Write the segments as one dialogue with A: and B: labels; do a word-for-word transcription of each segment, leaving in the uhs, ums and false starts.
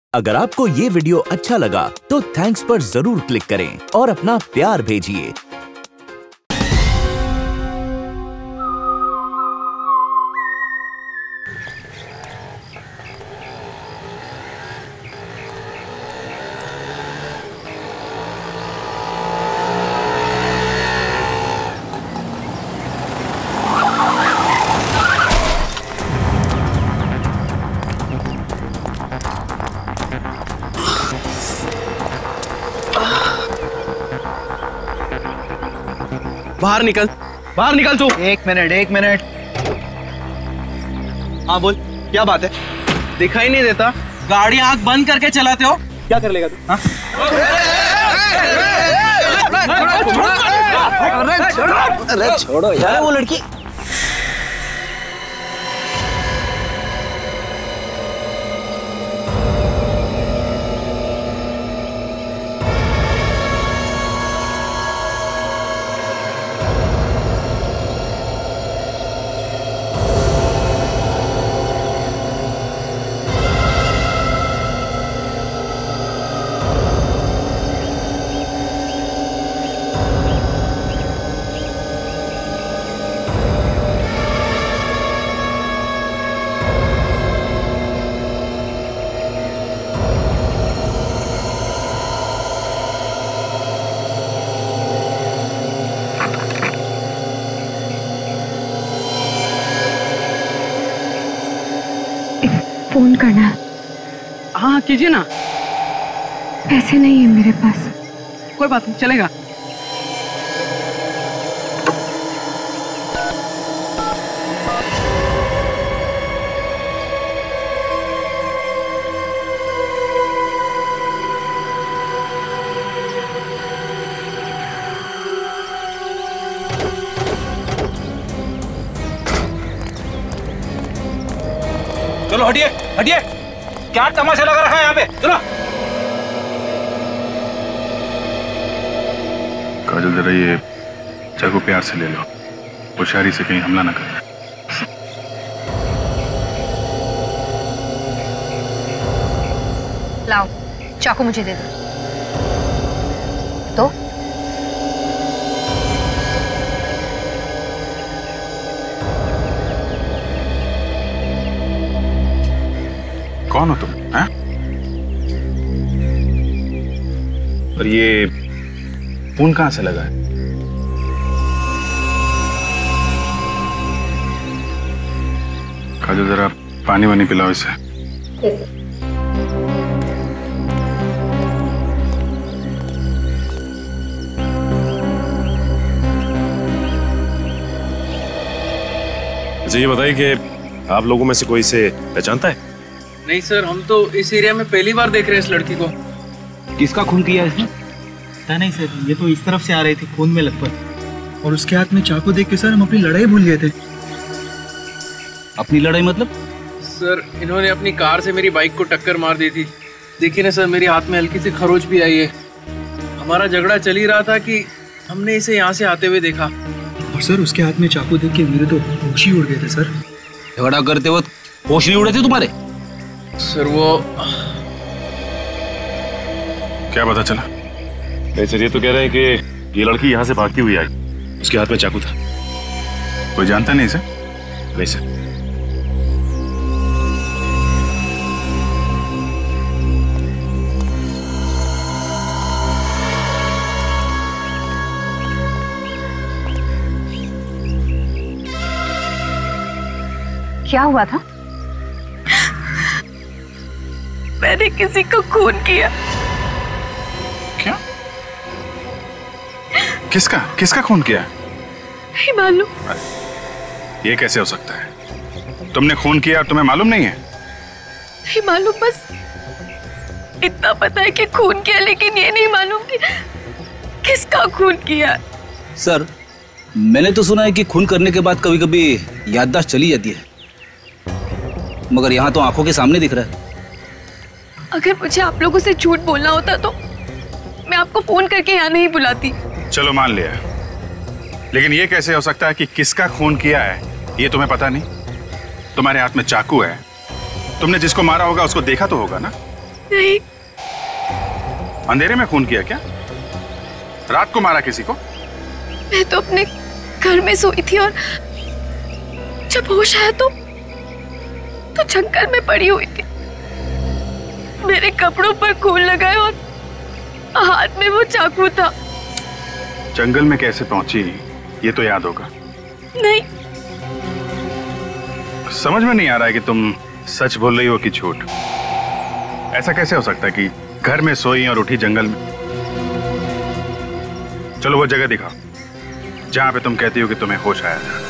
A: अगर आपको ये वीडियो अच्छा लगा तो थैंक्स पर जरूर क्लिक करें और अपना प्यार भेजिए।
B: बाहर निकल, बाहर निकल तू।
C: एक मिनट एक मिनट।
B: हाँ बोल, क्या बात है? दिखाई नहीं देता? गाड़ी आंख बंद करके चलाते हो, क्या कर लेगा तू? हाँ?
C: अरे छोड़ो यार वो लड़की।
D: फोन करना।
B: हाँ कीजिए ना।
D: पैसे नहीं है मेरे पास।
B: कोई बात नहीं, चलेगा।
E: चलो हटिए हटिए, क्या तमाशा लगा रखा है यहाँ पे? चलो।
F: काजल जरा ये चाकू प्यार से ले लो, होशियारी से कहीं हमला ना करना।
G: लाओ चाकू मुझे दे दो। तो
F: कौन हो तुम? हैं? और ये खून कहां से लगा है? काजल जरा पानी वानी पिलाओ इसे।
H: अच्छा ये बताइए कि आप लोगों में से कोई इसे पहचानता है?
B: नहीं सर, हम तो इस एरिया में पहली बार देख रहे हैं इस लड़की को।
C: किसका खून किया इसने?
I: पता नहीं सर, ये तो इस तरफ से आ रही थी खून में लथपथ, और उसके हाथ में चाकू देख के सर हम अपनी लड़ाई भूल गए थे।
C: अपनी लड़ाई मतलब?
B: सर इन्होंने अपनी कार से मेरी बाइक को टक्कर मार दी थी। देखिए ना सर, मेरे हाथ में हल्की सी खरोच भी आई है। हमारा झगड़ा चल ही रहा था कि हमने इसे यहाँ से आते हुए देखा,
I: और सर उसके हाथ में चाकू देख के मेरे तो होश ही उड़ गए थे सर।
C: झगड़ा करते वक्त होश नहीं उड़े थे तुम्हारे?
B: सर वो
F: क्या पता चला?
H: नहीं सर, ये तो कह रहे हैं कि ये लड़की यहाँ से भागती हुई आई, उसके हाथ में चाकू था।
F: कोई जानता नहीं इसे?
H: नहीं सर।
G: क्या हुआ था?
D: मैंने किसी को खून किया।
F: क्या? किसका किसका खून किया?
D: नहीं मालूम।
F: ये कैसे हो सकता है? तुमने खून किया और तुम्हें मालूम नहीं है?
D: नहीं मालूम, बस इतना पता है कि खून किया, लेकिन ये नहीं मालूम कि किसका खून किया।
C: सर मैंने तो सुना है कि खून करने के बाद कभी कभी याददाश्त चली जाती है, मगर यहाँ तो आंखों के सामने दिख रहा है।
D: अगर मुझे आप लोगों से झूठ बोलना होता तो मैं आपको फोन करके यहाँ नहीं बुलाती।
F: चलो मान लिया, लेकिन ये कैसे हो सकता है कि किसका खून किया है ये तुम्हें पता नहीं? तुम्हारे हाथ में चाकू है, तुमने जिसको मारा होगा उसको देखा तो होगा ना?
D: नहीं।
F: अंधेरे में खून किया क्या? रात को मारा किसी को?
D: मैं तो अपने घर में सोई थी और जब होश आया तो तो जंगल में पड़ी हुई थी। मेरे कपड़ों पर खून लगा है और हाथ में वो चाकू था।
F: जंगल में कैसे पहुंची ये तो याद होगा।
D: नहीं,
F: समझ में नहीं आ रहा है कि तुम सच बोल रही हो कि झूठ। ऐसा कैसे हो सकता है कि घर में सोई और उठी जंगल में? चलो वो जगह दिखाओ जहां पे तुम कहती हो कि तुम्हें होश आया था।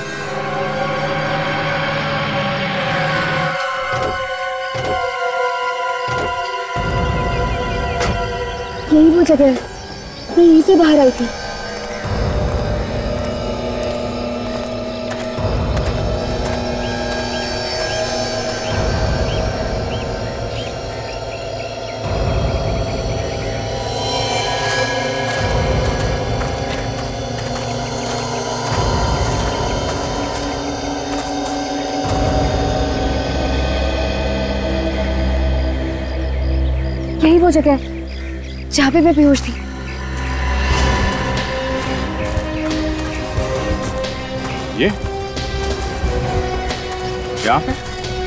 J: यही वो जगह है, मैं यहीं से बाहर आई थी। यही वो जगह है जहाँ पे मैं बेहोश थी।
F: ये यहाँ पे?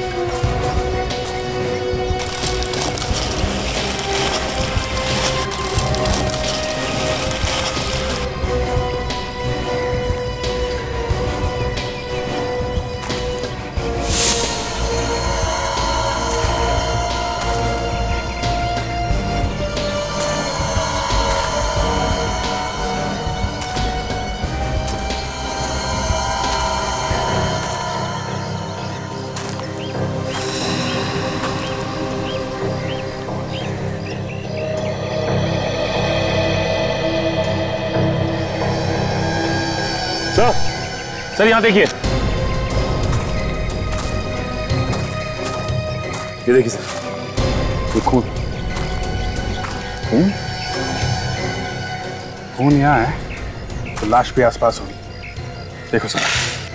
H: सर सर यहाँ देखिए, ये देखिए सर, ये खून
F: खून खून यहाँ है तो लाश भी आसपास होगी। देखो सर,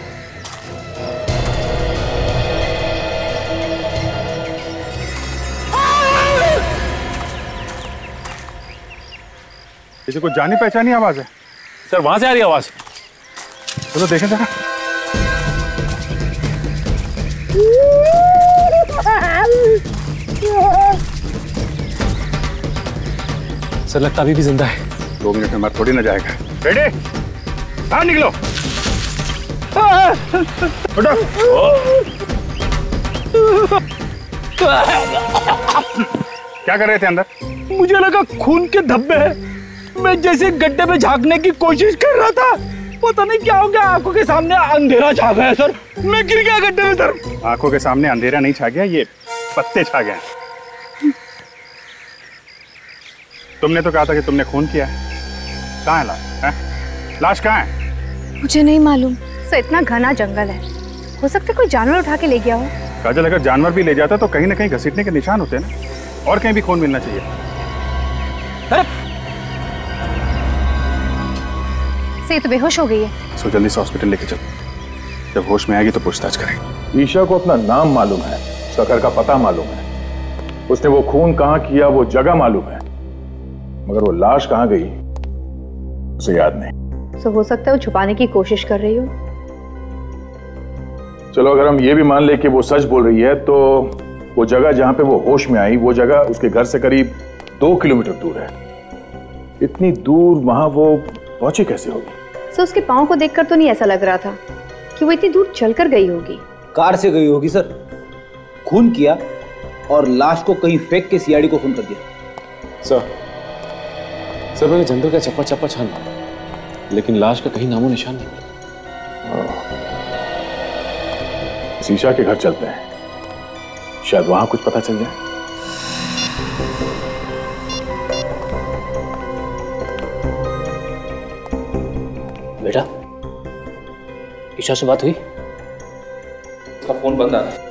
F: इसे कुछ जानी पहचानी आवाज है।
H: सर वहां से आ रही आवाज।
F: चलो देखें जरा।
H: सर लगता अभी भी जिंदा है।
F: दो मिनट में मर थोड़ी ना जाएगा। बेटे बाहर निकलो। उठो। क्या कर रहे थे अंदर?
I: मुझे लगा खून के धब्बे हैं, मैं जैसे गड्ढे में झांकने की कोशिश कर रहा था, पता नहीं क्या हो गया, आंखों के सामने अंधेरा छा गया सर, मैं गिर गया गड्ढे में सर।
F: आंखों के सामने अंधेरा नहीं छा गया, ये पत्ते छा गए। तुमने तो कहा था कि तुमने खून किया है। कहाँ है लाश? है? लाश कहाँ है?
J: मुझे नहीं मालूम सर, इतना घना जंगल है, हो सकता है कोई जानवर उठा के ले गया हो।
F: काजल, अगर जानवर भी ले जाता तो कहीं ना कहीं घसीटने के निशान होते ना, और कहीं भी खून मिलना चाहिए।
J: से तो बेहोश हो गई है।
F: सो जल्दी से हॉस्पिटल लेके चलो, जब होश में आएगी तो पूछताछ करेंगे।
K: ईशा को अपना नाम मालूम है, उसका घर का पता मालूम है, उसने वो खून कहाँ किया वो जगह मालूम है, मगर वो लाश कहाँ गई उसे याद नहीं।
J: तो हो सकता है वो छुपाने की कोशिश कर रही हो।
K: चलो अगर हम ये भी मान ले कि वो सच बोल रही है, तो वो जगह जहां पे वो होश में आई, वो जगह उसके घर से करीब दो किलोमीटर दूर है। इतनी दूर वहां वो पहुंची कैसे होगी?
J: सो उसके पाँव को देखकर तो नहीं ऐसा लग रहा था कि वो इतनी दूर चलकर गई होगी।
C: कार से गई होगी सर, खून किया और लाश को कहीं फेंक के सीआईडी को फोन कर दिया।
H: सर सर मैंने जंगल का चप्पा चप्पा छान मारा, लेकिन लाश का कहीं नामो निशान नहीं।
K: शीशा के घर चलते हैं, शायद वहां कुछ पता चल जाए।
L: बेटा, ईशा से बात हुई?
C: उसका फोन बंद आ रहा है।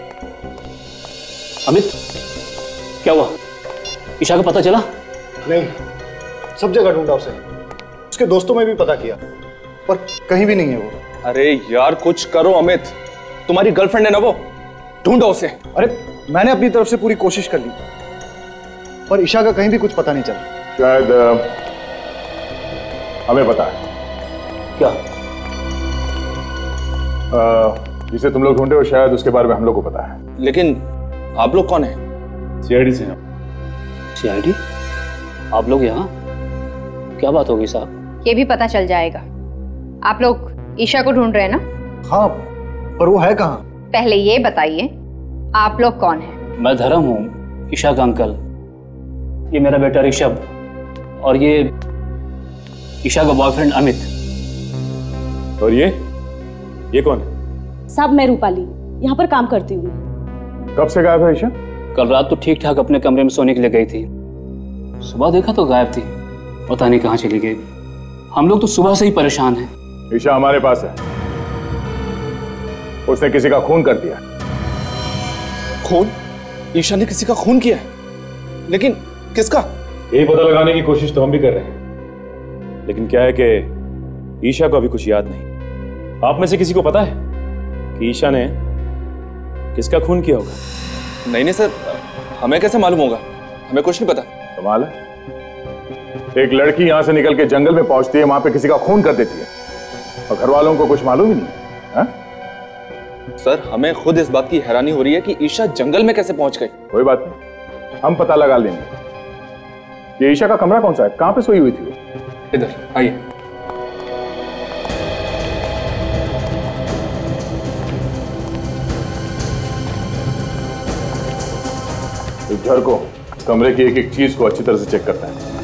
L: अमित, क्या हुआ? ईशा का पता चला?
M: नहीं, सब जगह ढूंढा उसे, उसके दोस्तों में भी पता किया, पर कहीं भी नहीं है वो।
N: अरे यार कुछ करो अमित, तुम्हारी गर्लफ्रेंड है ना वो, ढूंढो उसे।
M: अरे मैंने अपनी तरफ से पूरी कोशिश कर ली, पर ईशा का कहीं भी कुछ पता नहीं चला।
K: शायद अ, हमें पता है
L: क्या?
K: अ, जिसे तुम लोग ढूंढे हो शायद उसके बारे में हम लोग को पता है।
N: लेकिन आप लोग कौन हैं?
K: सीआईडी से हैं।
L: सीआईडी? आप लोग यहाँ? क्या बात होगी साहब?
J: ये भी पता चल जाएगा। आप लोग ईशा को ढूंढ रहे हैं ना?
M: हाँ, पर वो है कहाँ?
J: पहले ये बताइए आप लोग कौन हैं?
L: मैं धर्म हूँ, ईशा का अंकल। ये मेरा बेटा ऋषभ और ये ईशा का बॉयफ्रेंड अमित।
K: और ये ये कौन है?
O: साहब मैं रूपाली, यहाँ पर काम करती हूँ।
K: कब से गायब है ईशा?
L: कल रात तो ठीक ठाक अपने कमरे में सोने के लिए गई थी, सुबह देखा तो गायब थी, पता नहीं कहाँ चली गई। हम लोग तो सुबह से ही परेशान हैं।
K: ईशा हमारे पास है, उसने किसी का खून कर दिया।
N: खून? ईशा ने किसी का खून किया है? लेकिन किसका?
H: यही पता लगाने की कोशिश तो हम भी कर रहे हैं, लेकिन क्या है कि ईशा को अभी कुछ याद नहीं। आप में से किसी को पता है कि ईशा ने किसका खून किया होगा?
N: नहीं नहीं सर, हमें कैसे मालूम होगा? हमें कुछ नहीं पता।
K: कमाल है, एक लड़की यहां से निकल के जंगल में पहुंचती है, वहां पे किसी का खून कर देती है और घर वालों को कुछ मालूम ही नहीं है।
N: सर हमें खुद इस बात की हैरानी हो रही है कि ईशा जंगल में कैसे पहुंच गई।
K: कोई बात नहीं, हम पता लगा लेंगे। ये ईशा का कमरा कौन सा है? कहां पे सोई हुई थी वो?
N: इधर आइए।
K: इस घर को, कमरे की एक एक चीज को अच्छी तरह से चेक करता है।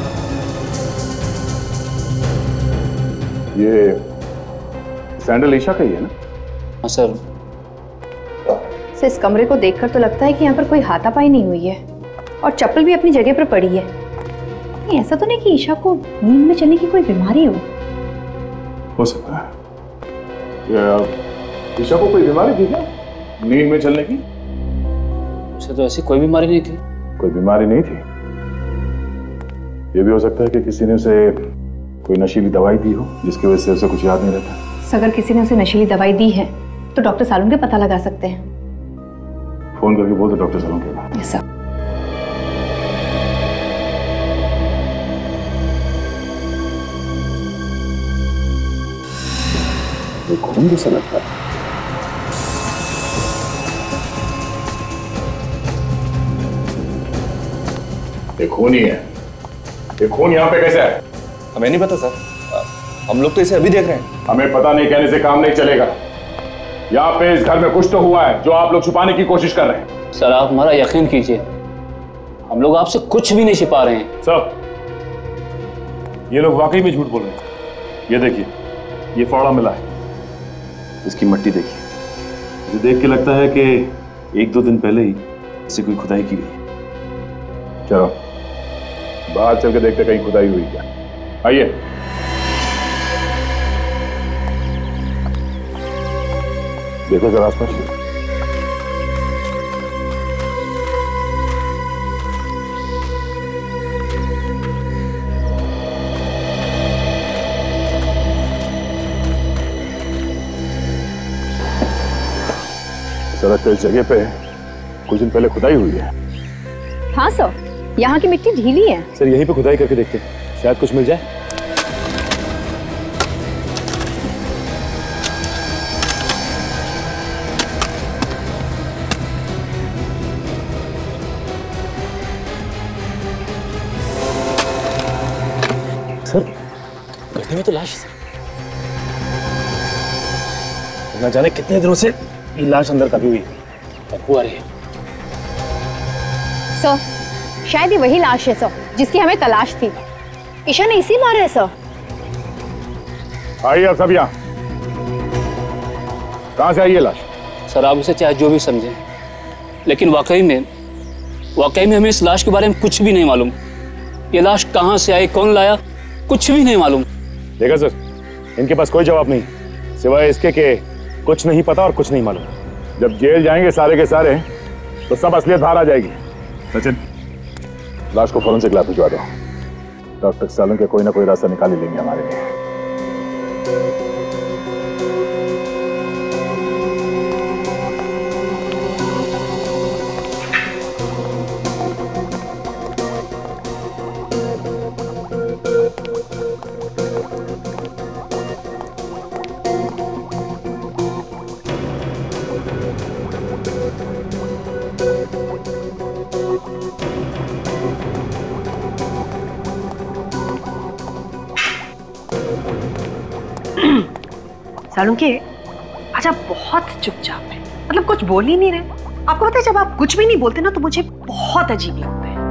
K: ये सैंडल ईशा का ही है ना?
L: हाँ सर।
J: सर इस कमरे को देखकर तो लगता है कि यहाँ पर कोई हाथापाई नहीं हुई है और चप्पल भी अपनी जगह पर पड़ी है। नहीं, ऐसा तो नहीं कि ईशा को नींद में चलने की कोई बीमारी हो?
K: हो सकता है। या ईशा को कोई बीमारी थी क्या नींद में चलने की?
L: उसे तो ऐसी कोई बीमारी नहीं थी।
K: कोई बीमारी नहीं थी? ये भी हो सकता है कि किसी ने उसे कोई नशीली दवाई दी हो जिसकी वजह से उसे कुछ याद नहीं रहता।
J: अगर किसी ने उसे नशीली दवाई दी है तो डॉक्टर सालून के पता लगा सकते हैं।
K: फोन करके बोल दो डॉक्टर सालून के पास।
J: Yes sir.
K: ये खून जैसा लगता है। ये खून ही है। ये खून यहाँ पे कैसे है?
N: हमें नहीं पता सर, हम लोग तो इसे अभी देख रहे हैं।
K: हमें पता नहीं कहने से काम नहीं चलेगा। यहाँ पे इस घर में कुछ तो हुआ है जो आप लोग छुपाने की कोशिश कर रहे हैं।
L: सर आप हमारा यकीन कीजिए, हम लोग आपसे कुछ भी नहीं छिपा रहे हैं।
H: सब ये लोग वाकई में झूठ बोल रहे हैं। ये देखिए, ये फावड़ा मिला है, इसकी मट्टी देखिए। मुझे देख के लगता है कि एक दो दिन पहले ही इसे कोई खुदाई की गई।
K: चलो बाहर चल के देखते कहीं खुदाई हुई क्या। आइए। देखो जरा आसपास। सड़क पे इस जगह पे कुछ दिन पहले खुदाई हुई है।
J: हाँ सर, यहाँ की मिट्टी ढीली है।
H: सर यहीं पे खुदाई करके देखते हैं, शायद कुछ मिल जाए। सर गड्ढे में तो लाश है। ना जाने कितने दिनों से ये लाश अंदर कभी हुई है। बदबू आ रही है।
J: सर शायद ये वही लाश है सर जिसकी हमें तलाश थी। ईशा ने इसी मारा है सर।
K: आइए आप सब यहाँ। कहाँ से आई है लाश?
L: सर आप उसे चाहे जो भी समझें, लेकिन वाकई में वाकई में हमें इस लाश के बारे में कुछ भी नहीं मालूम। ये लाश कहाँ से आई, कौन लाया, कुछ भी नहीं मालूम।
H: देखा सर, इनके पास कोई जवाब नहीं सिवाय इसके के कुछ नहीं पता और कुछ नहीं मालूम।
K: जब जेल जाएंगे सारे के सारे तो सब असलियत बाहर आ जाएगी। सचिन, लाश को फौरन से लैब भिजवा दो। डॉक्टर सालून के कोई ना कोई रास्ता निकाल ही लेंगे हमारे लिए।
P: सालुंके आज आप बहुत चुपचाप हैं, मतलब कुछ बोल ही नहीं रहे। आपको पता है जब आप कुछ भी नहीं बोलते ना तो मुझे बहुत अजीब लगता है।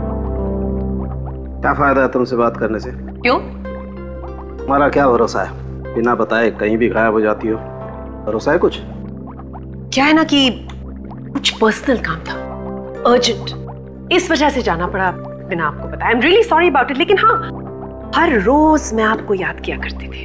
Q: क्या फायदा है तुमसे बात करने से?
P: क्यों?
Q: हमारा क्या भरोसा है, बिना बताए कहीं भी गायब हो जाती हो। भरोसा है कुछ?
P: क्या है ना कि कुछ पर्सनल काम था, अर्जेंट, इस वजह से जाना पड़ा बिना आपको बताया। I am really sorry about it. लेकिन हाँ, हर रोज मैं आपको याद किया करती थी।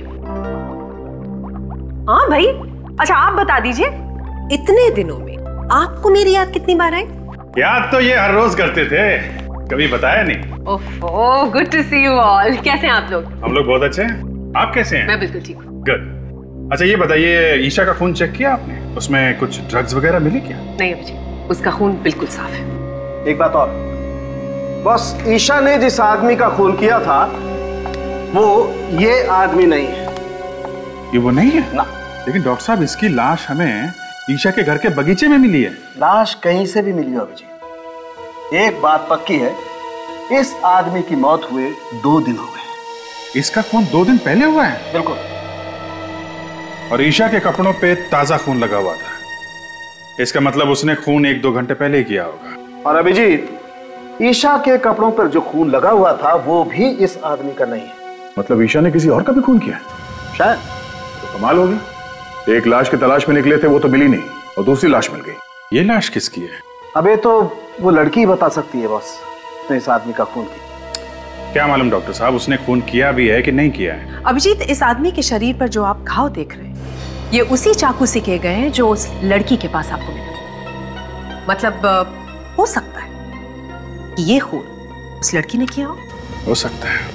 P: हाँ भाई, अच्छा आप बता दीजिए, इतने दिनों में आपको मेरी याद कितनी बार आई?
F: याद तो ये हर रोज करते थे, कभी बताया नहीं।
P: Oh, good to see you all. कैसे हैं आप लोग?
F: हम लोग बहुत अच्छे हैं, आप कैसे हैं?
P: मैं बिल्कुल ठीक हूँ।
F: गुड। अच्छा ये बताइए, ईशा का खून चेक किया आपने? उसमें कुछ ड्रग्स वगैरह मिली क्या?
P: नहीं अभिजीत, उसका खून बिल्कुल साफ है।
Q: एक बात और, बस ईशा ने जिस आदमी का खून किया था वो ये आदमी नहीं है।
F: ये वो नहीं है
Q: ना।
F: लेकिन डॉक्टर साहब, इसकी लाश हमें ईशा के घर के बगीचे में मिली है।
Q: लाश कहीं से भी मिली हो अभिजीत, एक बात पक्की है, इस आदमी की मौत हुए दो दिन हो गए।
F: इसका खून दो दिन पहले हुआ है?
Q: बिल्कुल।
F: और ईशा के कपड़ों पे ताजा खून लगा हुआ था, इसका मतलब उसने खून एक दो घंटे पहले ही किया होगा।
Q: और अभिजीत, ईशा के कपड़ों पर जो खून लगा हुआ था वो भी इस आदमी का नहीं है।
K: मतलब ईशा ने किसी और का भी खून किया?
Q: शायद।
K: तो कमाल होगी, एक लाश की तलाश में निकले थे, वो तो मिली नहीं, और दूसरी लाश मिल गई।
F: ये लाश किसकी है?
Q: अबे तो वो लड़की ही बता सकती है बॉस, उसने इस आदमी का खून किया।
F: क्या मालूम डॉक्टर साहब, उसने खून किया भी है कि नहीं किया है?
P: अभिजीत, इस आदमी के शरीर पर जो आप घाव देख रहे हैं, ये उसी चाकू से किए गए हैं जो उस लड़की के पास आपको मिला। मतलब हो सकता है कि ये खून उस लड़की ने किया हो।
F: हो सकता है।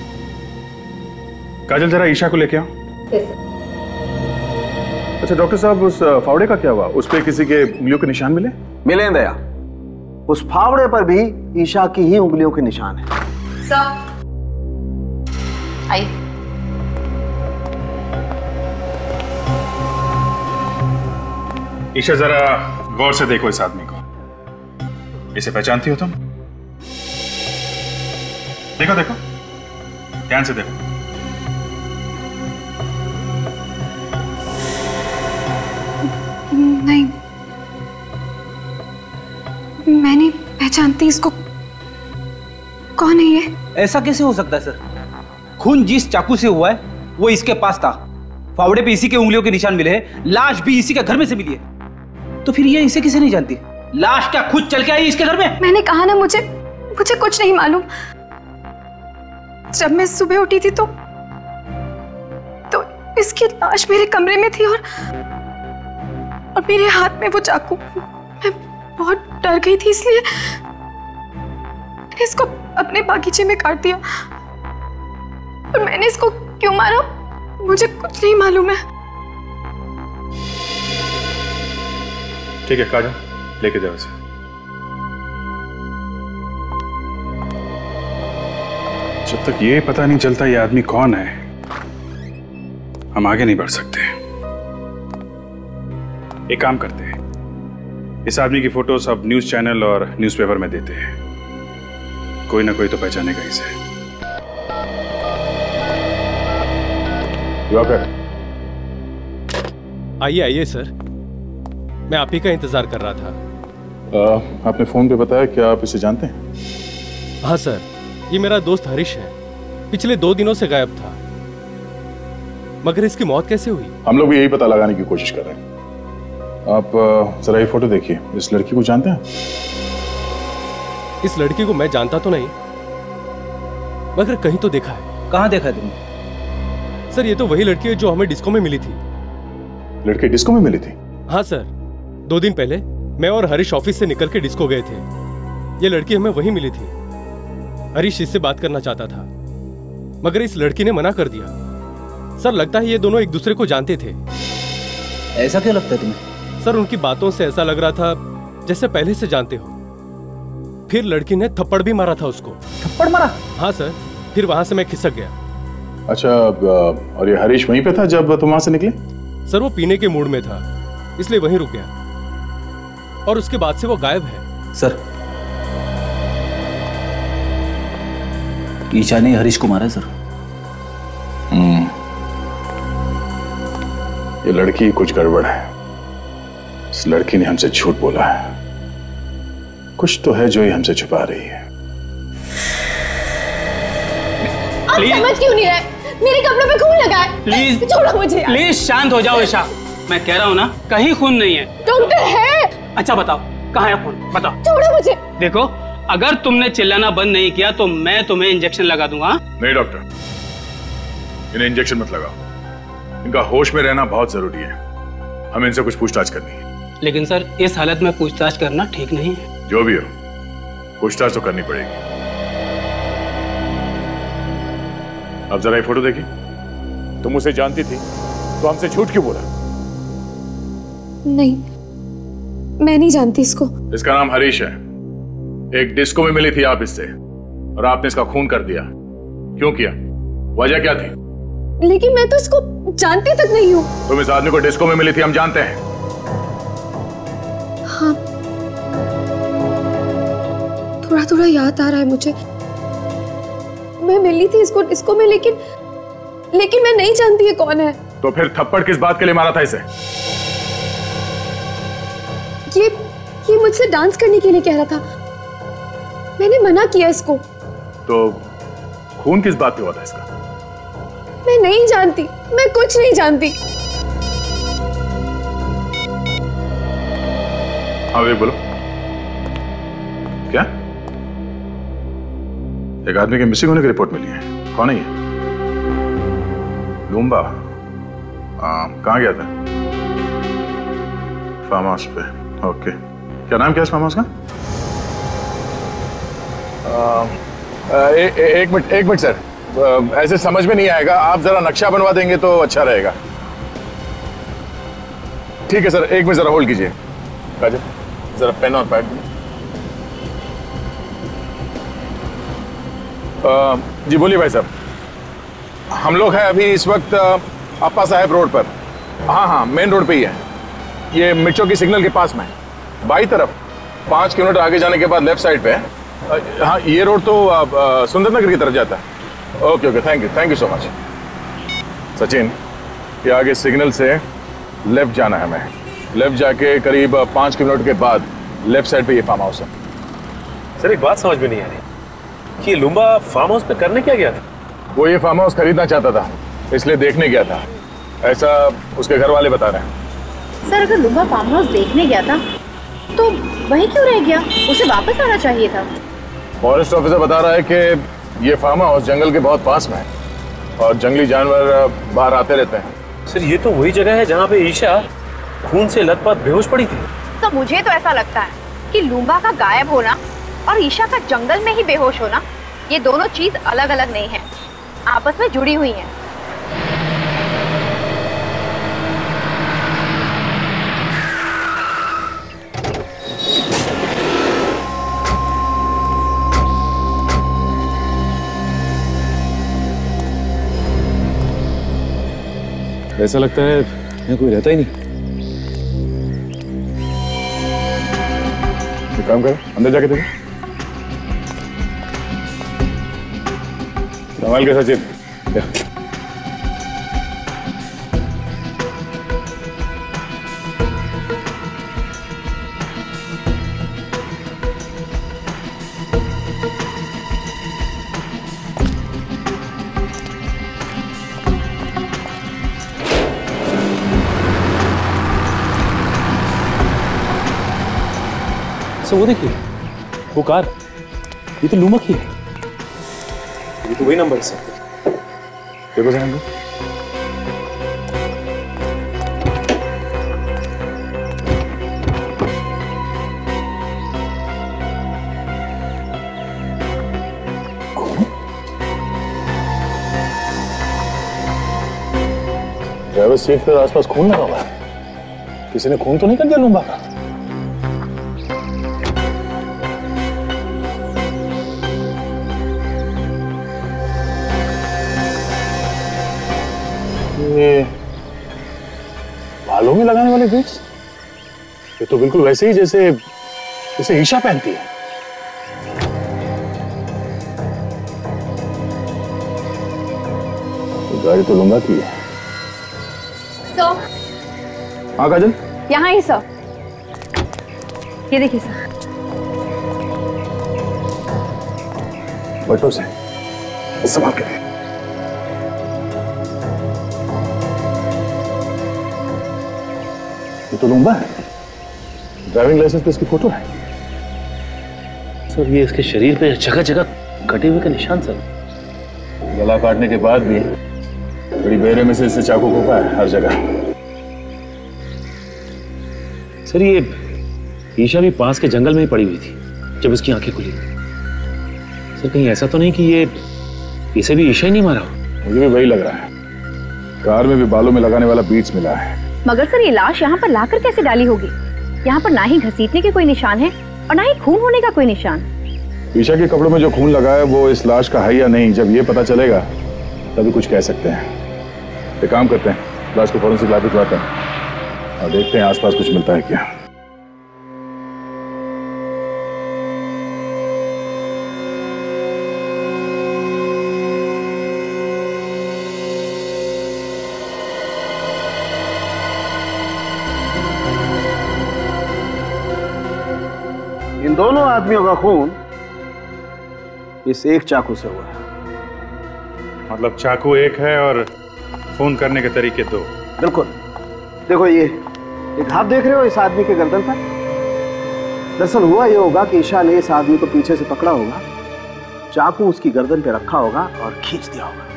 F: काजल, जरा ईशा को लेके आओ।
K: अच्छा डॉक्टर साहब, उस फावड़े का क्या हुआ? उस पे किसी के उंगलियों के निशान मिले?
Q: मिले दया, उस फावड़े पर भी ईशा की ही उंगलियों के निशान है।
J: सर आइए।
F: ईशा, जरा गौर से देखो इस आदमी को। इसे पहचानती हो तुम? देखो देखो, ध्यान से देखो।
D: नहीं, मैं नहीं पहचानती इसको। कौन है ये?
C: ऐसा कैसे हो सकता है सर? खून जिस चाकू से हुआ है वो इसके पास था, फावड़े पे इसी के उंगलियों के निशान मिले हैं, लाश भी इसी के घर में से मिली है। तो फिर ये इसे किसे नहीं जानती? लाश क्या खुद चल के आई इसके घर में?
D: मैंने कहा ना, मुझे मुझे कुछ नहीं मालूम। जब मैं सुबह उठी थी तो तो इसकी लाश मेरे कमरे में थी और और मेरे हाथ में वो चाकू। मैं बहुत डर गई थी, इसलिए मैंने इसको अपने बागीचे में काट दिया। और मैंने इसको क्यों मारा मुझे कुछ नहीं मालूम है।
F: ठीक है काजल, लेके जाओ इसे। जब तक ये पता नहीं चलता ये आदमी कौन है, हम आगे नहीं बढ़ सकते। एक काम करते हैं, इस आदमी की फोटो सब न्यूज चैनल और न्यूज़पेपर में देते हैं, कोई ना कोई तो पहचानेगा इसे।
R: आइए आइए सर, मैं आप ही का इंतजार कर रहा था।
K: आ, आपने फोन पे बताया, क्या आप इसे जानते हैं?
R: हाँ सर, ये मेरा दोस्त हरीश है, पिछले दो दिनों से गायब था। मगर इसकी मौत कैसे हुई?
K: हम लोग भी यही पता लगाने की कोशिश कर रहे हैं। आप जरा ये फोटो देखिए, इस लड़की को जानते हैं?
R: इस लड़की को मैं जानता तो नहीं, मगर कहीं तो देखा है।
C: कहाँ देखा है तुमने?
R: सर ये तो वही लड़की है जो हमें डिस्को में मिली थी।
K: लड़की डिस्को में मिली थी?
R: हाँ सर, दो दिन पहले मैं और हरीश ऑफिस से निकल के डिस्को गए थे। ये लड़की हमें वहीं मिली थी। हरीश इससे बात करना चाहता था, मगर इस लड़की ने मना कर दिया। सर लगता है ये दोनों एक दूसरे को जानते थे।
C: ऐसा क्यों लगता है तुम्हें?
R: सर उनकी बातों से ऐसा लग रहा था जैसे पहले से जानते हो। फिर लड़की ने थप्पड़ भी मारा था उसको।
C: थप्पड़ मारा?
R: हाँ सर, फिर वहां से मैं खिसक गया।
K: अच्छा, और ये हरीश वहीं पे था जब तुम वहां से निकले?
R: सर वो पीने के मूड में था, इसलिए वहीं रुक गया और उसके बाद से वो गायब है।
C: सर ईशा ने हरीश को मारा है सर।
K: हम्म, ये लड़की कुछ गड़बड़ है। इस लड़की ने हमसे झूठ बोला है। कुछ तो है जो ये हमसे छुपा रही है।
D: आप समझ क्यों नहीं रहे? मेरे कपड़ों पे खून लगा है।
L: प्लीज
D: छोड़ो मुझे यार।
L: प्लीज शांत हो जाओ ईशा। मैं कह रहा हूँ ना, कहीं खून नहीं है।
D: डॉक्टर है।
L: अच्छा बताओ, कहाँ है खून? बताओ।
D: छोड़ो मुझे।
L: देखो, अगर तुमने चिल्लाना बंद नहीं किया तो मैं तुम्हें इंजेक्शन लगा दूंगा।
K: नहीं डॉक्टर, इन्हें इंजेक्शन मत लगाओ। इनका होश में रहना बहुत जरूरी है। हमें इनसे कुछ पूछताछ करनी है।
L: लेकिन सर, इस हालत में पूछताछ करना ठीक नहीं है।
K: जो भी हो, पूछताछ तो करनी पड़ेगी। अब जरा ये फोटो देखिए। तुम उसे जानती थी तो हमसे झूठ क्यों बोला?
D: नहीं, मैं नहीं जानती इसको।
K: इसका नाम हरीश है। एक डिस्को में मिली थी आप इससे और आपने इसका खून कर दिया। क्यों किया? वजह क्या थी?
D: लेकिन मैं तो इसको जानती तक नहीं हूँ।
K: तुम इस आदमी को डिस्को में मिली थी, हम जानते हैं।
D: हाँ, थोड़ा थोड़ा याद आ रहा है मुझे। मैं मिली थी इसको डिस्को में, लेकिन लेकिन मैं नहीं जानती ये कौन है।
K: तो फिर थप्पड़ किस बात के लिए मारा था इसे?
D: ये ये मुझसे डांस करने के लिए कह रहा था। मैंने मना किया इसको।
K: तो खून किस बात पे हुआ था इसका?
D: मैं नहीं जानती, मैं कुछ नहीं जानती।
K: हाँ वे बोलो, क्या? एक आदमी के मिसिंग होने की रिपोर्ट मिली है। कौन है ये? लूम्बा। कहाँ गया था? फार्म हाउस पे। ओके, क्या नाम क्या है इस फार्म हाउस का?
N: ए, ए, एक मिनट एक मिनट सर, ऐसे समझ में नहीं आएगा। आप जरा नक्शा बनवा देंगे तो अच्छा रहेगा। ठीक है सर, एक मिनट जरा होल्ड कीजिए। काजल, जरा पेन और पैड। जी बोलिए भाई साहब। हम लोग हैं अभी इस वक्त अप्पा साहब रोड पर। हाँ हाँ, मेन रोड पे ही है। ये मिर्चों की सिग्नल के पास में है, बाई तरफ। पाँच किलोमीटर आगे जाने के बाद लेफ्ट साइड पे है। हाँ, ये रोड तो सुंदरनगर की तरफ जाता है। Okay okay, thank you thank you so much. Sachin, ये आगे सिग्नल से लेफ्ट जाना है हमें। लेफ्ट जाके करीब पाँच किलोमीटर के बाद लेफ्ट साइड पे ये फार्म हाउस है।
H: सर एक बात समझ में नहीं आ रही कि ये लुम्बा फार्म हाउस पे करने क्या गया था?
N: वो ये फार्म हाउस खरीदना चाहता था, इसलिए देखने गया था, ऐसा उसके घर वाले बता रहे हैं।
J: सर, अगर लुम्बा फार्म हाउस देखने गया था तो वहीं क्यों रह गया? उसे वापस आना चाहिए था।
N: फॉरेस्ट ऑफिसर बता रहा है कि ये फार्म हाउस जंगल के बहुत पास में है और जंगली जानवर बाहर आते रहते हैं।
H: सर ये तो वही जगह है जहाँ पे ईशा खून से लथपथ बेहोश पड़ी थी।
J: तो मुझे तो ऐसा लगता है कि लुम्बा का गायब होना और ईशा का जंगल में ही बेहोश होना, ये दोनों चीज अलग अलग नहीं है, आपस में जुड़ी हुई हैं।
N: ऐसा लगता है यहाँ कोई रहता ही नहीं। एक काम करो, अंदर जाके देखो। संभाल के सचिन।
H: सर वो देखिए, वो कार, ये तो लुम्बा की है। ये तो वही नंबर है सर।
N: देखो सर नंबर। ड्राइवर सीट पर आसपास खून लगा हुआ है। किसी ने खून तो नहीं कर दिया लुम्बा का? ये बालों में लगाने वाले बीट्स, ये तो बिल्कुल वैसे ही जैसे जैसे ईशा पहनती है। तो गाड़ी तो लुम्बा की है।
J: तो
K: हाँ काजल,
J: यहाँ ही सर, ये देखिए सर।
K: बैठो से संभाल के। ये तो लूंगा है, ड्राइविंग लाइसेंस पे इसकी फोटो है।
S: सर ये इसके शरीर पे जगह जगह कटे हुए के निशान सर।
K: गला काटने के बाद भी बड़ी बेरे में से इससे चाकू घोंपा है हर जगह।
S: सर ये ईशा भी पास के जंगल में ही पड़ी हुई थी जब उसकी आंखें खुली। सर कहीं ऐसा तो नहीं कि ये इसे भी ईशा ही नहीं मारा हो?
K: मुझे भी वही लग रहा है। कार में भी बालों में लगाने वाला बीट्स मिला है।
J: मगर सर ये लाश यहाँ पर लाकर कैसे डाली होगी? यहाँ पर ना ही घसीटने के कोई निशान है और ना ही खून होने का कोई निशान।
K: ईशा के कपड़ों में जो खून लगा है वो इस लाश का है या नहीं, जब ये पता चलेगा तभी कुछ कह सकते हैं। एक काम करते हैं, लाश को फॉरेंसिक लैब भिजवाते हैं और देखते हैं आसपास कुछ मिलता है क्या।
Q: इन दोनों आदमियों का खून इस एक चाकू से हुआ है।
F: मतलब चाकू एक है और खून करने के तरीके दो।
Q: बिल्कुल। देखो ये एक हाथ देख रहे हो इस आदमी के गर्दन पर? दरअसल हुआ ये होगा कि ईशा ने इस आदमी को पीछे से पकड़ा होगा, चाकू उसकी गर्दन पे रखा होगा और खींच दिया होगा।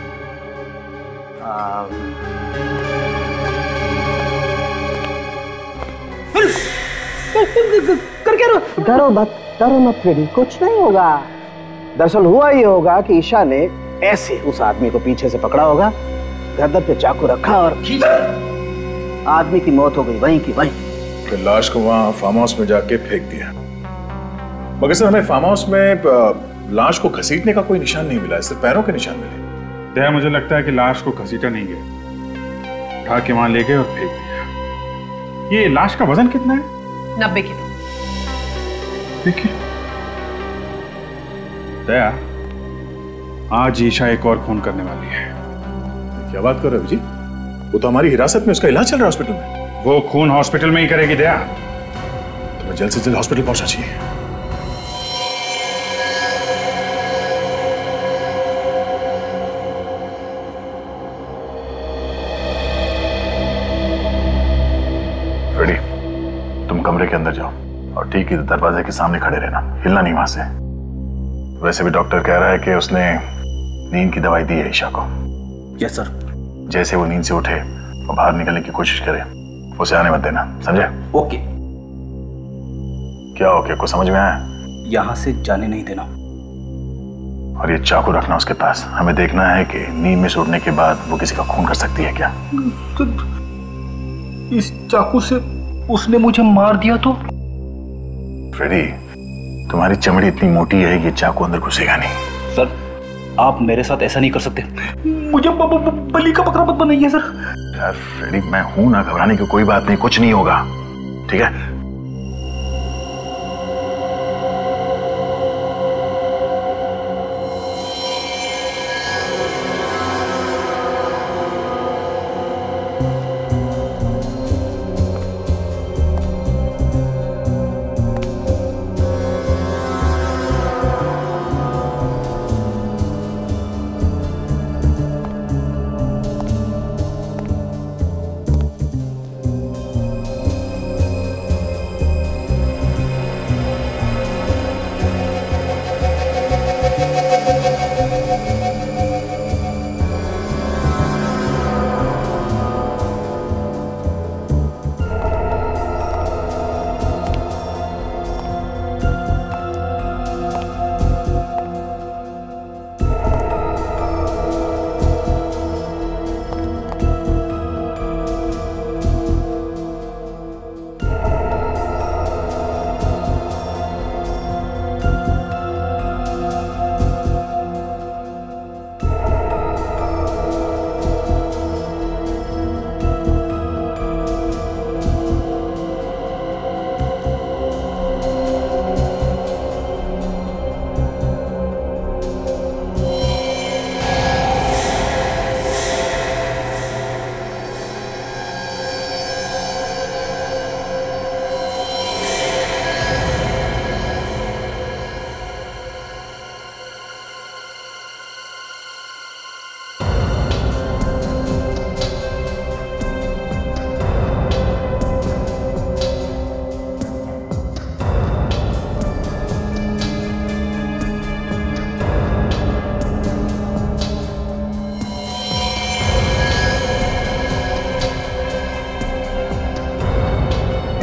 I: कर क्या रहो?
Q: डरो मत, डरो मत फ्रेडी, कुछ नहीं होगा। दरअसल हुआ ये होगा कि ईशा ने ऐसे उस आदमी को पीछे से पकड़ा होगा, गर्दन पे चाकू रखा और खींच दिया। आदमी की मौत हो गई वहीं की वहीं।
K: फिर लाश को वहां फार्म हाउस में जाके फेंक दिया। मगर सर हमें फार्म हाउस में लाश को घसीटने का कोई निशान नहीं मिला, सिर्फ पैरों के निशान मिले।
F: दया मुझे लगता है कि लाश को घसीटा नहीं गया, उठा के वहां ले गए और फेंक दिया। ये लाश का वजन कितना है?
P: नब्बे किलो।
F: देखिए दया, आज ईशा एक और खून करने वाली है।
K: क्या बात कर रहे हो जी? वो तो हमारी हिरासत में, उसका इलाज चल रहा है हॉस्पिटल में।
F: वो खून हॉस्पिटल में ही करेगी दया।
K: तुम्हें जल्द से जल्द हॉस्पिटल पहुंचना चाहिए। फ्रेडी, तुम कमरे के अंदर जाओ और ठीक इधर दरवाजे के सामने खड़े रहना, हिलना नहीं वहां से। वैसे भी डॉक्टर कह रहा है कि उसने नींद की दवाई दी है ईशा को।
C: Yes sir.
K: जैसे वो नींद से उठे और बाहर निकलने की कोशिश करे, उसे आने मत देना, समझे?
C: ओके।
K: क्या ओके? को समझ में आया?
C: यहां से जाने नहीं देना।
K: और ये चाकू रखना उसके पास। हमें देखना है कि नींद में से उठने के बाद वो किसी का खून कर सकती है क्या।
C: तो इस चाकू से उसने मुझे मार दिया तो?
K: फ्रेडी, तुम्हारी चमड़ी इतनी मोटी है कि चाकू अंदर घुसेगा नहीं।
C: सर आप मेरे साथ ऐसा नहीं कर सकते, मुझे ब, ब, ब, बलि का बकरा मत बनाइए सर।
K: यार फ्रेडी, मैं हूं ना, घबराने की कोई बात नहीं, कुछ नहीं होगा, ठीक है?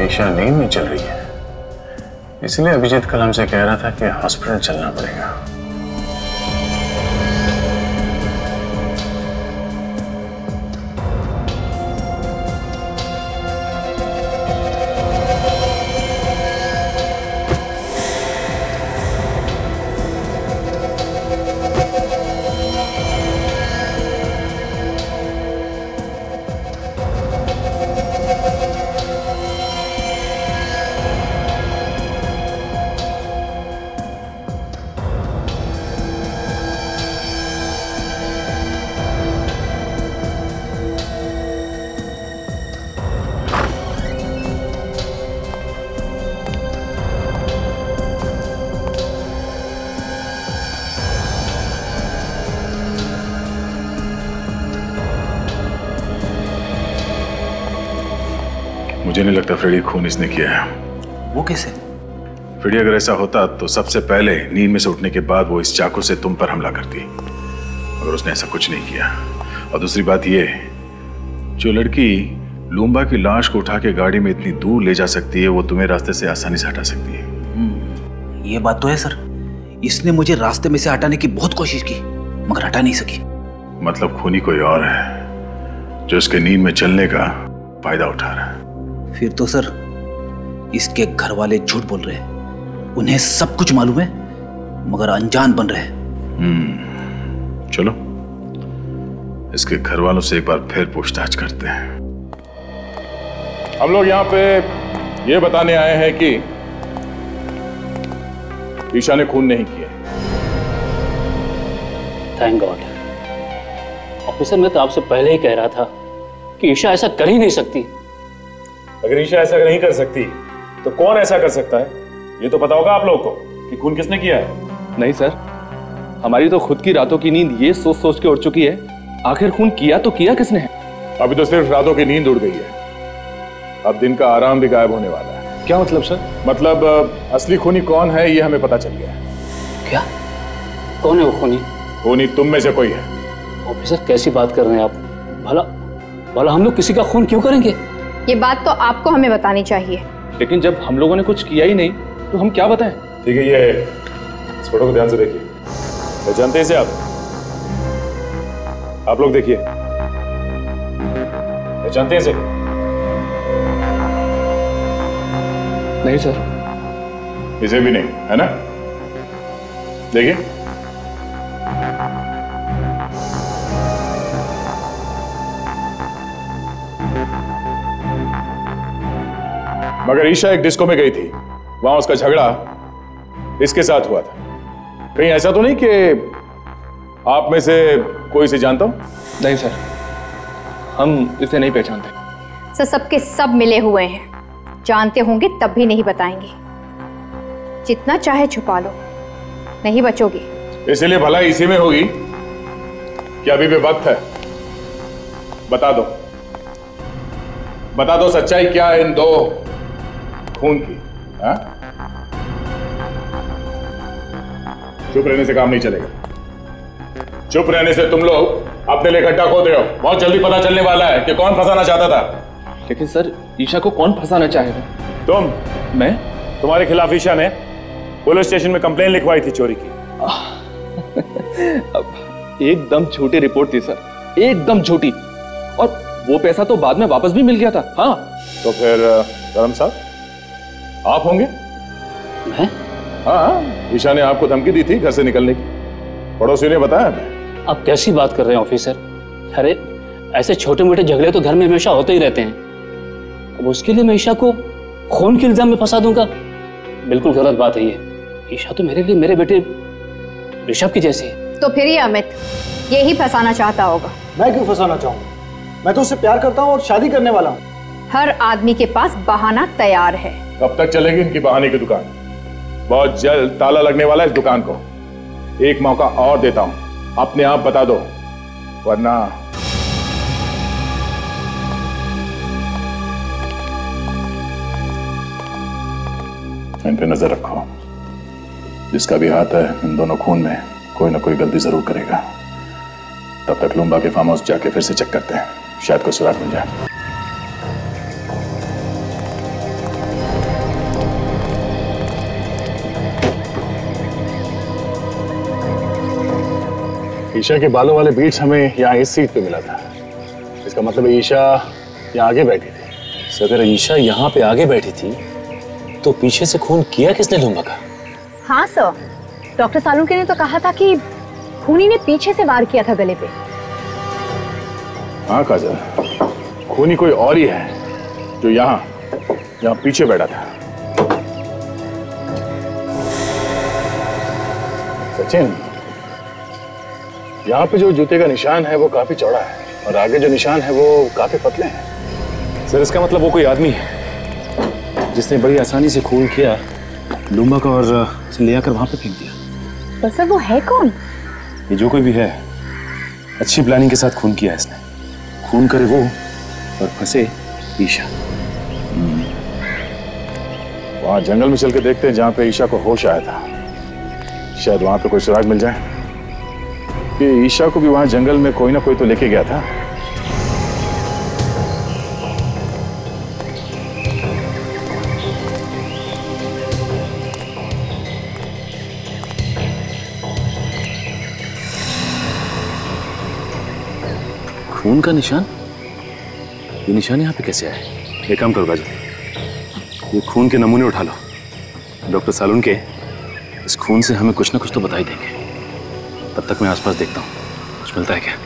N: ईशा नींद में चल रही है, इसलिए अभिजीत कल हमसे कह रहा था कि हॉस्पिटल चलना पड़ेगा।
K: मुझे नहीं लगता फ्रेडी खून इसने किया है।
C: वो कैसे?
K: फ्रेडी अगर ऐसा होता तो सबसे पहले नींद में से उठने के बाद वो इस चाकू से तुम पर हमला करती, मगर उसने ऐसा कुछ नहीं किया। और दूसरी बात ये, जो लड़की लूम्बा की लाश को उठा के गाड़ी में इतनी दूर ले जा सकती है, वो तुम्हें रास्ते से आसानी से हटा सकती है।
C: ये बात तो है सर, इसने मुझे रास्ते में से हटाने की बहुत कोशिश की मगर हटा नहीं सकी।
K: मतलब खूनी कोई और है जो उसके नींद में चलने का फायदा उठा रहा है।
C: फिर तो सर इसके घर वाले झूठ बोल रहे हैं, उन्हें सब कुछ मालूम है मगर अनजान बन रहे हैं।
K: हम्म, चलो इसके घर वालों से एक बार फिर पूछताछ करते हैं।
N: हम लोग यहाँ पे ये बताने आए हैं कि ईशा ने खून नहीं किया।
L: Thank God. ऑफिसर, मैं तो आपसे पहले ही कह रहा था कि ईशा ऐसा कर ही नहीं सकती।
H: अगर ईशा ऐसा नहीं कर सकती तो कौन ऐसा कर सकता है, ये तो पता होगा आप लोगों को कि खून किसने किया है।
I: नहीं सर, हमारी तो खुद की रातों की नींद ये सोच सोच के उड़ चुकी है, आखिर खून किया तो किया किसने है।
N: अभी तो सिर्फ रातों की नींद उड़ गई है, अब दिन का आराम भी गायब होने वाला है।
H: क्या मतलब सर?
N: मतलब असली खूनी कौन है ये हमें पता चल गया है।
L: क्या? कौन है वो खूनी?
N: खूनी तुम में से कोई है।
L: ऑफिसर, कैसी बात कर रहे हैं आप? भला भला हम लोग किसी का खून क्यों करेंगे?
J: ये बात तो आपको हमें बतानी चाहिए।
I: लेकिन जब हम लोगों ने कुछ किया ही नहीं तो हम क्या बताएं?
H: ठीक है, ये इस फोटो को ध्यान से देखिए। पहचानते हैं इसे आप? आप लोग देखिए, पहचानते हैं इसे?
I: नहीं सर।
N: इसे भी नहीं, है ना? देखिए, मगर ईशा एक डिस्को में गई थी, वहां उसका झगड़ा इसके साथ हुआ था। कहीं ऐसा तो नहीं कि आप में से कोई इसे जानता हो?
I: नहीं सर, हम इसे नहीं पहचानते।
J: सर, सबके सब मिले हुए हैं, जानते होंगे तब भी नहीं बताएंगे। जितना चाहे छुपा लो, नहीं बचोगे।
N: इसलिए भलाई इसी में होगी कि अभी भी वक्त है। बता दो, बता दो सच्चाई क्या है इन दो खून की। हा? चुप रहने से काम नहीं चलेगा। चुप रहने से तुम लोग अपने लिए गड्ढा खोद रहे हो। बहुत जल्दी पता चलने वाला है कि कौन फंसाना चाहता था।
I: लेकिन सर, ईशा को कौन फंसाना चाहेगा?
H: तुम।
I: मैं?
H: तुम्हारे खिलाफ ईशा ने पुलिस स्टेशन में कंप्लेन लिखवाई थी चोरी की।
I: अब एकदम झूठी रिपोर्ट थी सर, एकदम झूठी। और वो पैसा तो बाद में वापस भी मिल गया था। हाँ,
N: तो फिर धर्म साहब आप होंगे?
L: मैं?
N: हाँ, ईशा ने आपको धमकी दी थी घर से निकलने की, पड़ोसी ने बताया हमें।
L: आप कैसी बात कर रहे हैं ऑफिसर? अरे ऐसे छोटे मोटे झगड़े तो घर में हमेशा होते ही रहते हैं। अब उसके लिए मैं ईशा को खून के इल्जाम में फंसा दूंगा? बिल्कुल गलत बात है ये। ईशा तो मेरे लिए मेरे बेटे ऋषभ की जैसी है।
J: तो फिर ये अमित यही फंसाना चाहता होगा।
M: मैं क्यों फंसाना चाहूंगा? मैं तो उससे प्यार करता हूँ और शादी करने वाला हूँ।
J: हर आदमी के पास बहाना तैयार है।
N: कब तक चलेगी इनकी बहाने की दुकान? बहुत जल्द ताला लगने वाला है इस दुकान को। एक मौका और देता हूं, अपने आप बता दो, वरना इन पे नजर रखो। जिसका भी हाथ है इन दोनों खून में, कोई ना कोई गलती जरूर करेगा। तब तक लूम्बा के फार्म हाउस जाके फिर से चेक करते हैं, शायद कोई सुराग मिल जाए। ईशा के बालों वाले बीट्स हमें यहाँ इस सीट पे मिला था। इसका मतलब ईशा यहाँ आगे बैठी थी।
S: सर अगर ईशा यहाँ पे आगे बैठी थी तो पीछे से खून किया किसने लुम्बा का?
J: हाँ सर, डॉक्टर सालुंके ने तो कहा था कि खूनी ने पीछे से वार किया था गले पे।
N: हाँ काजल, खूनी कोई और ही है जो यहाँ यहाँ पीछे बैठा था। सचिन, यहाँ पे जो जूते का निशान है वो काफी चौड़ा है और आगे जो निशान है वो काफी पतले हैं।
S: सर इसका मतलब वो कोई आदमी है जिसने बड़ी आसानी से खून किया लुम्बा का और उसे ले आकर वहां पे फेंक दिया।
J: पर सर वो है कौन?
S: ये जो कोई भी है अच्छी प्लानिंग के साथ खून किया है इसने। खून करे वो और फंसे ईशा।
N: वहां जंगल में चल के देखते हैं जहां पे ईशा को होश आया था। शायद वहां पे कोई सुराग मिल जाए कि ईशा को भी वहां जंगल में कोई ना कोई तो लेके गया था।
S: खून का निशान? ये निशान यहाँ पे कैसे आए? एक काम करो बाजू, ये खून के नमूने उठा लो। डॉक्टर सालुंके इस खून से हमें कुछ ना कुछ तो बता ही देंगे। तब तक मैं आसपास देखता हूँ कुछ मिलता है क्या।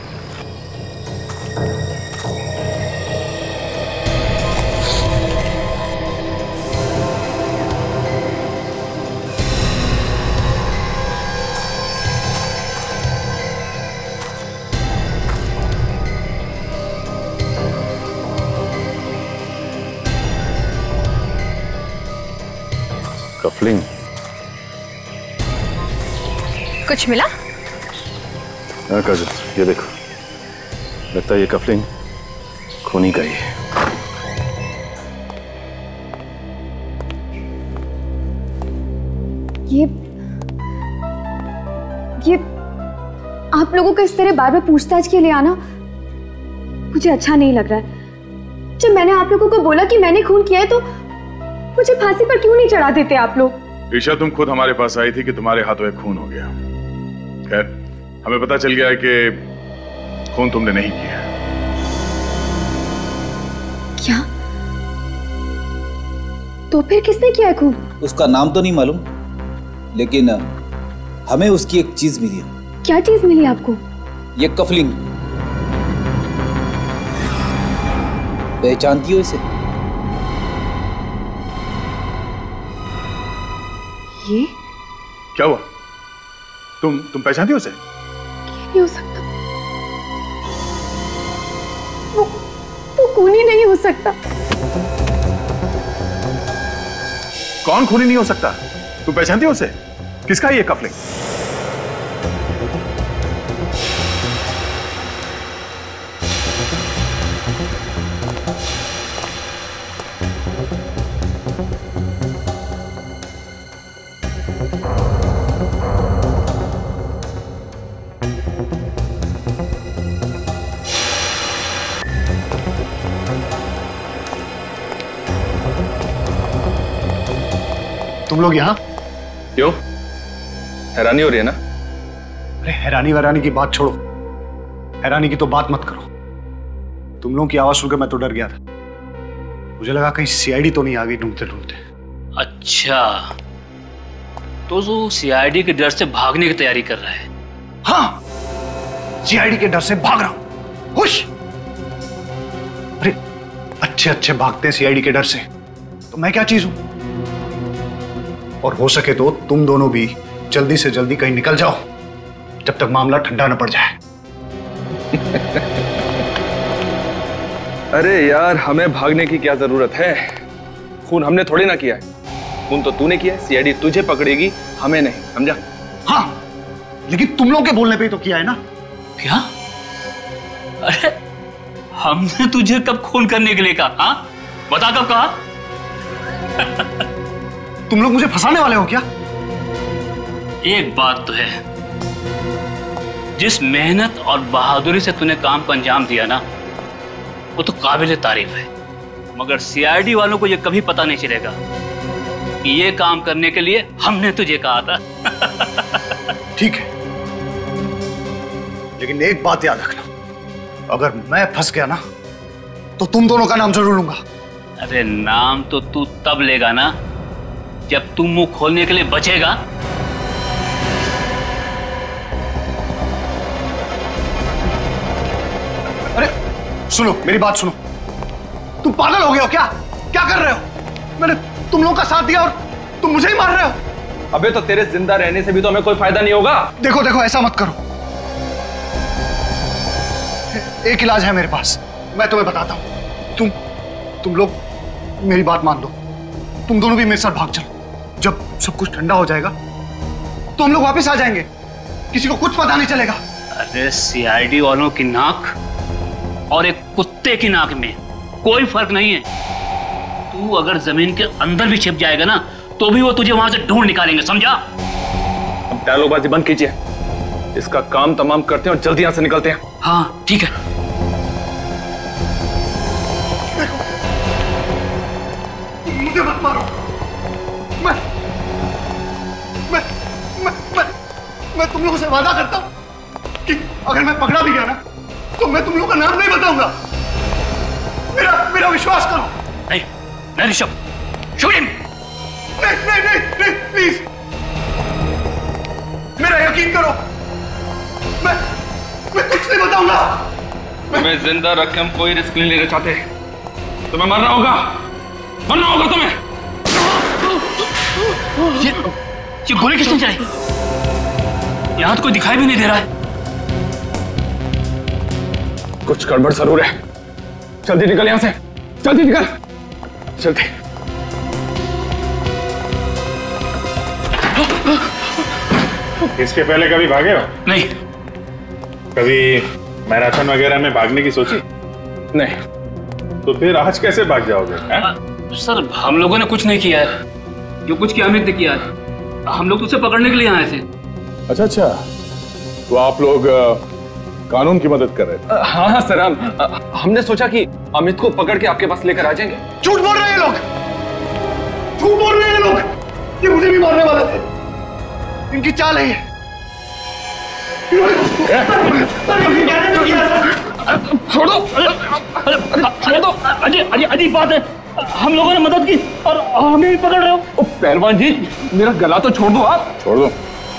N: कफलिंग
J: कुछ मिला?
S: हाँ काजल, ये देखो, लगता है ये कफलिंग खूनी का ही है।
J: ये ये आप लोगों का इस तरह बार बार पूछताछ के लिए आना मुझे अच्छा नहीं लग रहा है। जब मैंने आप लोगों को बोला कि मैंने खून किया है तो मुझे फांसी पर क्यों नहीं चढ़ा देते आप लोग?
N: ईशा, तुम खुद हमारे पास आई थी कि तुम्हारे हाथों एक खून हो गया। खैर, हमें पता चल गया है कि खून तुमने नहीं किया।
J: क्या? तो फिर किसने किया है खून?
C: उसका नाम तो नहीं मालूम, लेकिन हमें उसकी एक चीज मिली।
J: क्या चीज मिली आपको?
C: ये कफलिंग। पहचानती हो इसे?
J: ये
N: क्या हुआ? तुम तुम पहचानती हो उसे?
J: नहीं हो सकता, वो वो खूनी नहीं हो सकता।
N: कौन खूनी नहीं हो सकता? तुम पहचानती हो उसे? किसका है ये कफलिंग?
M: तुम लोग यहाँ?
T: क्यों? हैरानी हो रही है ना?
M: अरे हैरानी वैरानी की बात छोड़ो, हैरानी की तो बात मत करो। तुम लोगों की आवाज सुनकर मैं तो डर गया था। मुझे लगा कहीं सीआईडी तो नहीं आ गई ढूंढते ढूंढते।
L: अच्छा, तो जो सीआईडी के डर से भागने की तैयारी कर रहा है?
M: हाँ, सीआईडी के डर से भाग रहा हूं। खुश? अरे अच्छे अच्छे भागते हैं सीआईडी के डर से, तो मैं क्या चीज हूं? और हो सके तो तुम दोनों भी जल्दी से जल्दी कहीं निकल जाओ जब तक मामला ठंडा न पड़ जाए।
T: अरे यार, हमें भागने की क्या जरूरत है? खून हमने थोड़ी ना किया है। खून तो तूने किया है। सीआईडी तुझे पकड़ेगी, हमें नहीं, समझा?
M: हाँ, लेकिन तुम लोगों के बोलने पे ही तो किया है ना।
L: क्या? अरे हमने तुझे कब खून करने के लिए कहा? हाँ, बता कब कहा?
M: तुम लोग मुझे फंसाने वाले हो क्या?
L: एक बात तो है, जिस मेहनत और बहादुरी से तूने काम को अंजाम दिया ना, वो तो काबिल तारीफ है। मगर सीआईडी वालों को ये कभी पता नहीं चलेगा कि ये काम करने के लिए हमने तुझे कहा था।
M: ठीक है, लेकिन एक बात याद रखना, अगर मैं फंस गया ना तो तुम दोनों का नाम जरूर लूंगा।
L: अरे नाम तो तू तब लेगा ना जब तू मुंह खोलने के लिए बचेगा।
M: अरे सुनो, मेरी बात सुनो। तुम पागल हो गए हो क्या? क्या कर रहे हो? मैंने तुम लोगों का साथ दिया और तुम मुझे ही मार रहे हो।
T: अबे तो तेरे जिंदा रहने से भी तो हमें कोई फायदा नहीं होगा।
M: देखो देखो, ऐसा मत करो। एक इलाज है मेरे पास, मैं तुम्हें बताता हूं। तुम तुम लोग मेरी बात मान लो, तुम दोनों भी मेरे साथ भाग चलो। जब सब कुछ ठंडा हो जाएगा तो हम लोग वापस आ जाएंगे, किसी को कुछ पता नहीं चलेगा।
L: अरे सीआईडी वालों की नाक और एक कुत्ते की नाक में कोई फर्क नहीं है। तू अगर जमीन के अंदर भी छिप जाएगा ना तो भी वो तुझे वहां से ढूंढ निकालेंगे, समझा?
T: अब डायलॉगबाजी बंद कीजिए, इसका काम तमाम करते हैं और जल्दी यहां से निकलते हैं।
L: हाँ ठीक है।
M: मुझे मत मारो। मैं मैं मैं मैं, मैं तुम लोगों से वादा करता हूं कि अगर मैं पकड़ा भी गया ना तो मैं तुम लोगों का नाम नहीं बताऊंगा। मेरा मेरा विश्वास करो।
L: नहीं नहीं ऋषभ, शूट हिम।
M: नहीं नहीं नहीं नहीं प्लीज, मेरा यकीन करो। मैं मैं कुछ नहीं बताऊंगा।
T: तुम्हें जिंदा रख के हम कोई रिस्क नहीं लेना चाहते। तुम्हें मरना होगा, मरना होगा तुम्हें।
L: ये ये गोली किसने चलाई? यहां तो कोई दिखाई भी नहीं दे रहा है।
T: कुछ गड़बड़ जरूर है। जल्दी निकल यहां से, जल्दी निकल, जल्दी।
F: इसके पहले कभी भागे हो?
L: नहीं।
F: कभी मैराथन वगैरह में भागने की सोची?
T: नहीं।
F: तो फिर आज कैसे भाग जाओगे?
L: आ, सर हम लोगों ने कुछ नहीं किया है, जो कुछ किया अमित ने किया है। हम लोग तो उसे पकड़ने के लिए आए थे।
K: अच्छा अच्छा, तो आप लोग कानून की मदद कर रहे थे?
T: हाँ हाँ सर, हम हमने सोचा कि अमित को पकड़ के आपके पास लेकर आ जाएंगे।
M: झूठ बोल रहे हैं लोग, झूठ बोल रहे हैं लोग। ये मुझे भी मारने वाले थे, इनकी चाल है ये।
L: छोड़ दो, छोड़ दो। अजय अजय अजीब बात है, हम लोगों ने मदद की और हमें भी पकड़ रहे हो।
T: पहलवान जी, मेरा गला तो छोड़ दो आप।
K: छोड़ दो।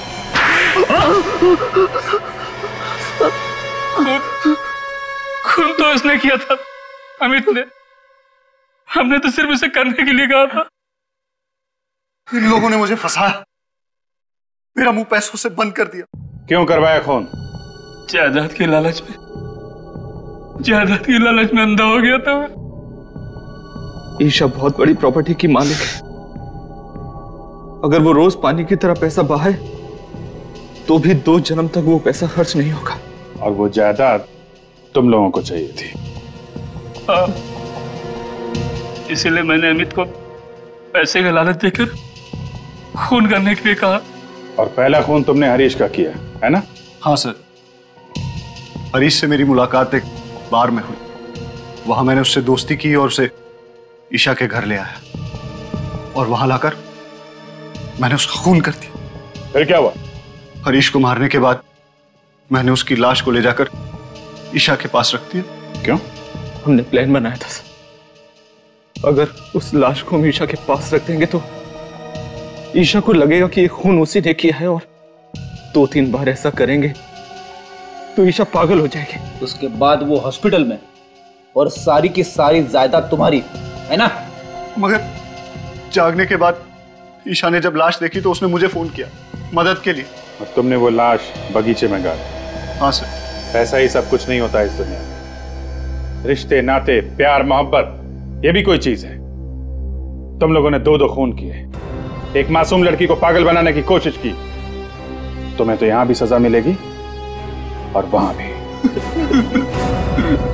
L: खून खून तो इसने किया था, अमित ने। हमने तो सिर्फ इसे करने के लिए कहा था।
M: इन लोगों ने मुझे फंसाया, मेरा मुंह पैसों से बंद कर दिया।
F: क्यों करवाया खून?
L: जायदाद के लालच में, जायदाद की लालच में अंधा हो गया था मैं।
T: ईशा बहुत बड़ी प्रॉपर्टी की मालिक है। अगर वो रोज पानी की तरह पैसा बहाए तो भी दो जन्म तक वो पैसा खर्च नहीं होगा।
F: और वो जायदाद तुम लोगों को चाहिए थी।
L: हाँ, इसीलिए मैंने अमित को पैसे का लालच देकर खून करने के लिए कहा।
F: और पहला खून तुमने हरीश का किया है ना?
M: हाँ सर, हरीश से मेरी मुलाकात एक बार में हुई। वहां मैंने उससे दोस्ती की और उसे ईशा के घर ले आया और वहां लाकर मैंने उसका खून कर दिया।
K: फिर क्या हुआ?
M: हरीश को मारने के बाद मैंने उसकी लाश को ले जाकर ईशा के पास रख दिया।
T: क्यों? हमने प्लान बनाया था सर। अगर उस लाश को हम ईशा के पास रख देंगे तो ईशा को लगेगा कि ये खून उसी ने किया है, और दो तीन बार ऐसा करेंगे तो ईशा पागल हो जाएगी।
C: उसके बाद वो हॉस्पिटल में और सारी की सारी जायदाद तुम्हारी है ना?
M: मगर जागने के बाद ईशा ने जब लाश देखी तो उसने मुझे फोन किया मदद के लिए।
F: और तुमने वो लाश बगीचे में गाड़ी?
M: हाँ सर।
F: पैसा ही सब कुछ नहीं होता इस दुनिया में। रिश्ते, नाते, प्यार, मोहब्बत, ये भी कोई चीज है। तुम लोगों ने दो दो खून किए, एक मासूम लड़की को पागल बनाने की कोशिश की। तुम्हें तो यहां भी सजा मिलेगी और वहां भी।